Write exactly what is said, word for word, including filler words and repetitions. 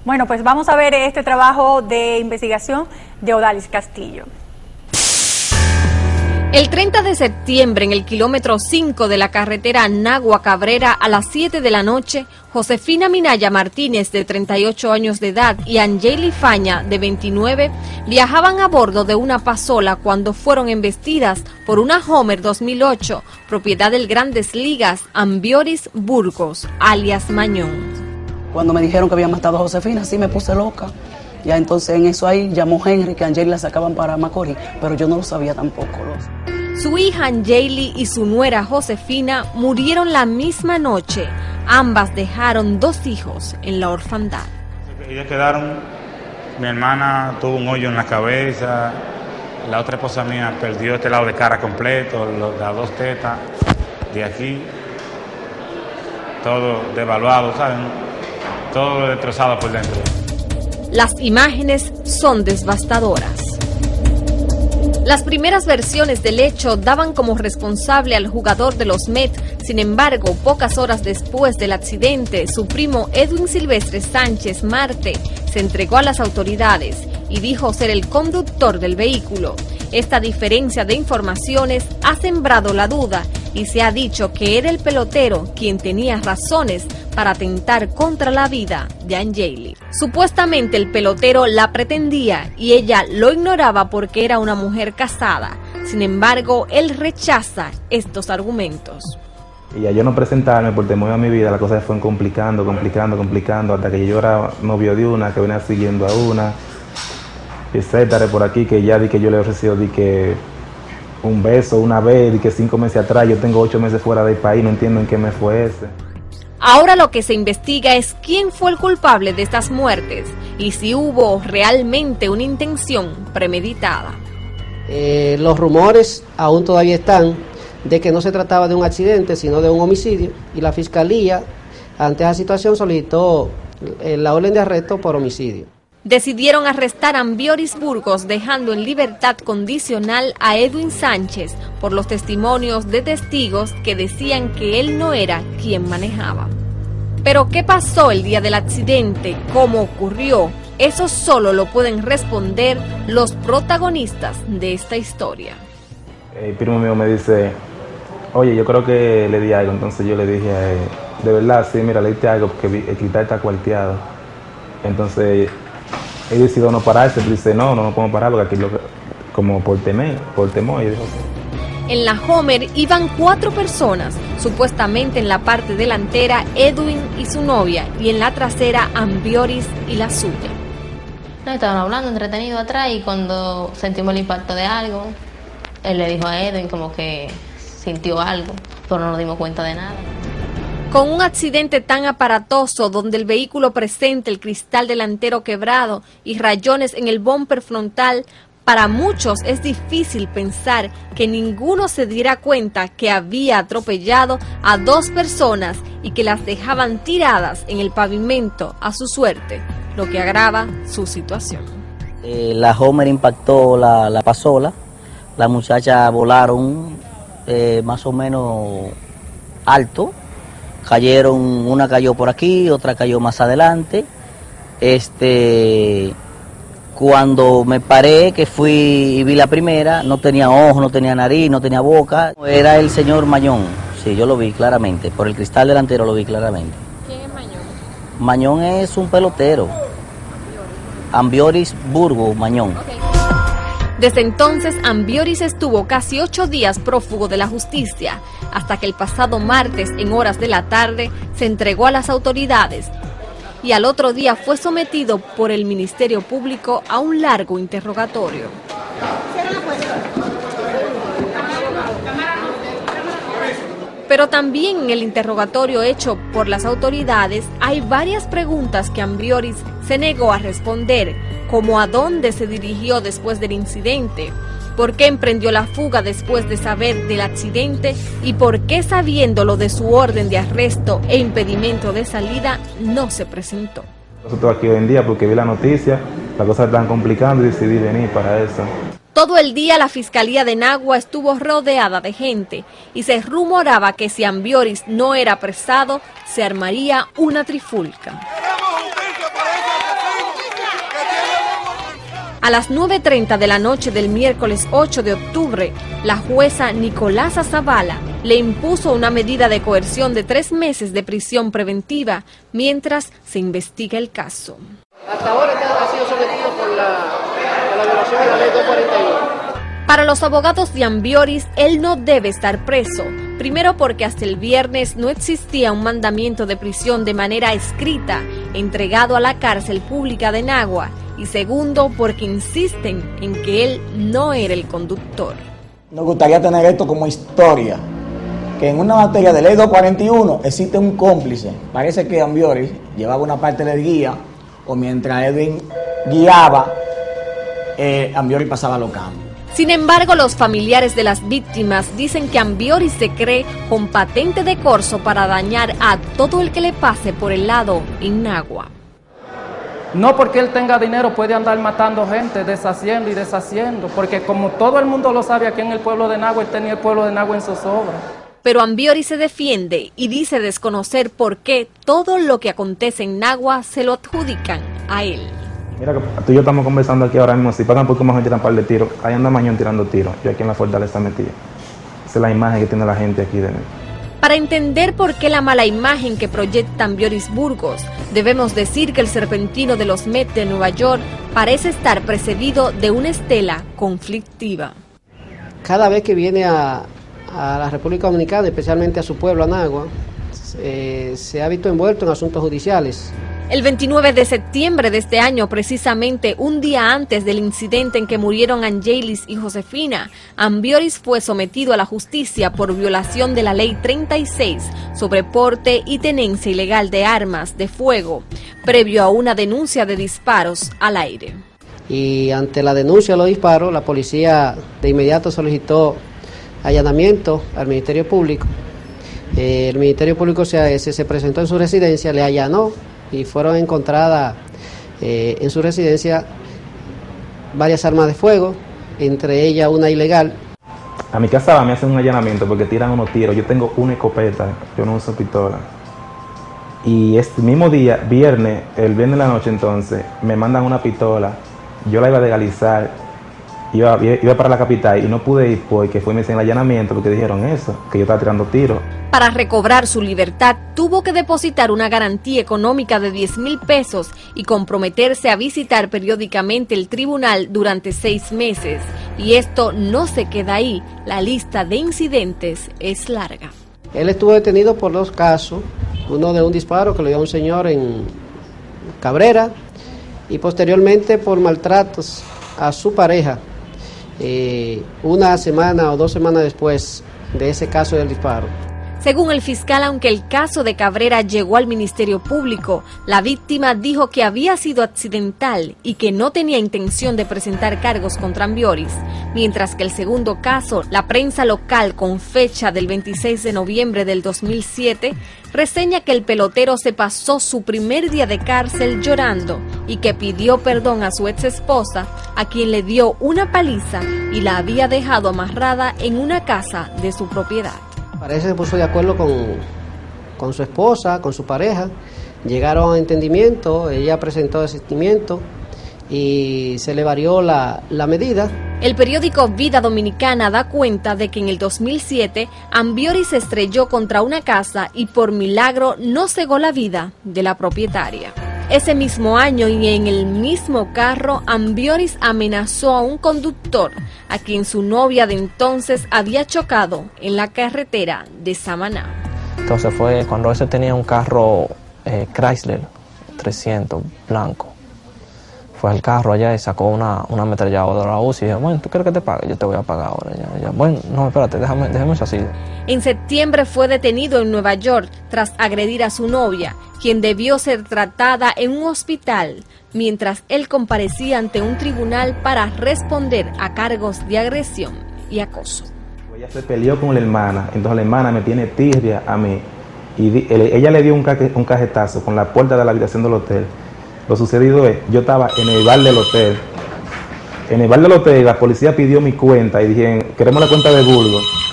Bueno, pues vamos a ver este trabajo de investigación de Odalis Castillo. El treinta de septiembre, en el kilómetro cinco de la carretera Nagua Cabrera, a las siete de la noche, Josefina Minaya Martínez, de treinta y ocho años de edad, y Angeli Faña, de veintinueve, viajaban a bordo de una pasola cuando fueron embestidas por una Homer dos mil ocho, propiedad del Grandes Ligas Ambioris Burgos, alias Mañón. Cuando me dijeron que había matado a Josefina, sí me puse loca. Ya entonces en eso ahí llamó Henry que a Angeli la sacaban para Macorís, pero yo no lo sabía tampoco. Su hija Angeli y su nuera Josefina murieron la misma noche. Ambas dejaron dos hijos en la orfandad. Ellas quedaron, mi hermana tuvo un hoyo en la cabeza, la otra esposa mía perdió este lado de cara completo, las dos tetas de aquí, todo devaluado, ¿saben? Todo destrozado por dentro. Las imágenes son devastadoras. Las primeras versiones del hecho daban como responsable al jugador de los Mets. Sin embargo, pocas horas después del accidente, su primo Edwin Silvestre Sánchez Marte se entregó a las autoridades y dijo ser el conductor del vehículo. Esta diferencia de informaciones ha sembrado la duda y se ha dicho que era el pelotero quien tenía razones para atentar contra la vida de Angeli. Supuestamente el pelotero la pretendía y ella lo ignoraba porque era una mujer casada. Sin embargo, él rechaza estos argumentos. Y ya yo no presentarme por temor a mi vida, las cosas se fueron complicando, complicando, complicando, hasta que yo era novio de una, que venía siguiendo a una, etcétera, por aquí, que ya di que yo le he ofrecido di que un beso una vez, di que cinco meses atrás, yo tengo ocho meses fuera del país, no entiendo en qué mes fue ese. Ahora lo que se investiga es quién fue el culpable de estas muertes y si hubo realmente una intención premeditada. Eh, los rumores aún todavía están de que no se trataba de un accidente, sino de un homicidio, y la Fiscalía, ante esa situación, solicitó eh, la orden de arresto por homicidio. Decidieron arrestar a Ambioris Burgos, dejando en libertad condicional a Edwin Sánchez por los testimonios de testigos que decían que él no era quien manejaba. Pero ¿qué pasó el día del accidente? ¿Cómo ocurrió? Eso solo lo pueden responder los protagonistas de esta historia. El primo mío me dice, oye, yo creo que le di algo. Entonces yo le dije, eh, de verdad, sí, mira, le diste algo porque el cristal está cuarteado. Entonces él decidió no pararse, pero dice, no, no nos podemos parar porque aquí lo, como por temor, por temor. Y dijo, en la Homer iban cuatro personas, supuestamente en la parte delantera Edwin y su novia y en la trasera Ambioris y la suya. No, estaban hablando entretenido atrás y cuando sentimos el impacto de algo, él le dijo a Edwin como que sintió algo, pero no nos dimos cuenta de nada. Con un accidente tan aparatoso donde el vehículo presenta el cristal delantero quebrado y rayones en el bumper frontal, para muchos es difícil pensar que ninguno se diera cuenta que había atropellado a dos personas y que las dejaban tiradas en el pavimento a su suerte, lo que agrava su situación. Eh, la Homer impactó la, la pasola, las muchachas volaron eh, más o menos alto, cayeron, una cayó por aquí, otra cayó más adelante. Este, cuando me paré, que fui y vi la primera, no tenía ojos, no tenía nariz, no tenía boca. Era el señor Mañón, sí, yo lo vi claramente, por el cristal delantero lo vi claramente. ¿Quién es Mañón? Mañón es un pelotero, Ambioris Burgos Mañón. Okay. Desde entonces, Ambioris estuvo casi ocho días prófugo de la justicia, hasta que el pasado martes, en horas de la tarde, se entregó a las autoridades y al otro día fue sometido por el Ministerio Público a un largo interrogatorio. Pero también en el interrogatorio hecho por las autoridades hay varias preguntas que Ambioris se negó a responder, como a dónde se dirigió después del incidente, por qué emprendió la fuga después de saber del accidente y por qué, sabiéndolo de su orden de arresto e impedimento de salida, no se presentó. Nosotros aquí hoy en día, porque vi la noticia, las cosas están complicando y decidí venir para eso. Todo el día la Fiscalía de Nagua estuvo rodeada de gente y se rumoraba que si Ambioris no era apresado, se armaría una trifulca. ¡Queremos justicia para esa A las nueve y treinta de la noche del miércoles ocho de octubre, la jueza Nicolasa Zavala le impuso una medida de coerción de tres meses de prisión preventiva mientras se investiga el caso. Hasta ahora ha sido sometido por la, por la violación de la ley doscientos cuarenta y uno. Para los abogados de Ambioris, él no debe estar preso. Primero porque hasta el viernes no existía un mandamiento de prisión de manera escrita entregado a la cárcel pública de Nagua. Y segundo porque insisten en que él no era el conductor. Nos gustaría tener esto como historia, que en una materia de ley doscientos cuarenta y uno existe un cómplice. Parece que Ambioris llevaba una parte del guía, o mientras Edwin guiaba, eh, Ambioris pasaba los cambios. Sin embargo, los familiares de las víctimas dicen que Ambioris se cree con patente de corso para dañar a todo el que le pase por el lado en Nagua. No porque él tenga dinero puede andar matando gente, deshaciendo y deshaciendo, porque como todo el mundo lo sabe aquí en el pueblo de Nagua, él tenía el pueblo de Nagua en sus obras. Pero Ambioris se defiende y dice desconocer por qué todo lo que acontece en Nagua se lo adjudican a él. Mira, que tú y yo estamos conversando aquí ahora mismo, si pagan porque Mañón tiran un par de tiros, ahí anda Mañón tirando tiros, yo aquí en la fortaleza metido. Esa es la imagen que tiene la gente aquí de mí. Para entender por qué la mala imagen que proyecta Ambioris Burgos, debemos decir que el serpentino de los Mets de Nueva York parece estar precedido de una estela conflictiva. Cada vez que viene a, a la República Dominicana, especialmente a su pueblo, a Nagua, eh, se ha visto envuelto en asuntos judiciales. El veintinueve de septiembre de este año, precisamente un día antes del incidente en que murieron Angelis y Josefina, Ambioris fue sometido a la justicia por violación de la ley treinta y seis sobre porte y tenencia ilegal de armas de fuego, previo a una denuncia de disparos al aire. Y ante la denuncia de los disparos, la policía de inmediato solicitó allanamiento al Ministerio Público. Eh, el Ministerio Público se, se, se presentó en su residencia, le allanó y fueron encontradas eh, en su residencia varias armas de fuego, entre ellas una ilegal. A mi casa me hacen un allanamiento porque tiran unos tiros. Yo tengo una escopeta, yo no uso pistola. Y este mismo día, viernes, el viernes de la noche entonces, me mandan una pistola. Yo la iba a legalizar, iba, iba para la capital y no pude ir porque fue me hicieron el allanamiento porque dijeron eso, que yo estaba tirando tiros. Para recobrar su libertad, tuvo que depositar una garantía económica de diez mil pesos y comprometerse a visitar periódicamente el tribunal durante seis meses. Y esto no se queda ahí, la lista de incidentes es larga. Él estuvo detenido por dos casos, uno de un disparo que le dio a un señor en Cabrera y posteriormente por maltratos a su pareja, eh, una semana o dos semanas después de ese caso del disparo. Según el fiscal, aunque el caso de Cabrera llegó al Ministerio Público, la víctima dijo que había sido accidental y que no tenía intención de presentar cargos contra Ambioris, mientras que el segundo caso, la prensa local con fecha del veintiséis de noviembre del dos mil siete, reseña que el pelotero se pasó su primer día de cárcel llorando y que pidió perdón a su ex esposa, a quien le dio una paliza y la había dejado amarrada en una casa de su propiedad. Parece que se puso de acuerdo con, con su esposa, con su pareja, llegaron a entendimiento, ella presentó desistimiento y se le varió la, la medida. El periódico Vida Dominicana da cuenta de que en el dos mil siete Ambioris se estrelló contra una casa y por milagro no cegó la vida de la propietaria. Ese mismo año y en el mismo carro, Ambioris amenazó a un conductor a quien su novia de entonces había chocado en la carretera de Samaná. Entonces fue cuando ese tenía un carro eh, Chrysler trescientos blanco. Fue al carro allá y sacó una, una ametralladora U C I y dije, bueno, ¿tú quieres que te pague? Yo te voy a pagar ahora. Ya, ya. Bueno, no, espérate, déjame, déjame eso así. En septiembre fue detenido en Nueva York tras agredir a su novia, quien debió ser tratada en un hospital, mientras él comparecía ante un tribunal para responder a cargos de agresión y acoso. Ella se peleó con la hermana, entonces la hermana me tiene tirria a mí y di, ella le dio un, caje, un cajetazo con la puerta de la habitación del hotel. Lo sucedido es, yo estaba en el bar del hotel, en el bar del hotel la policía pidió mi cuenta y dijeron, queremos la cuenta de Burgos.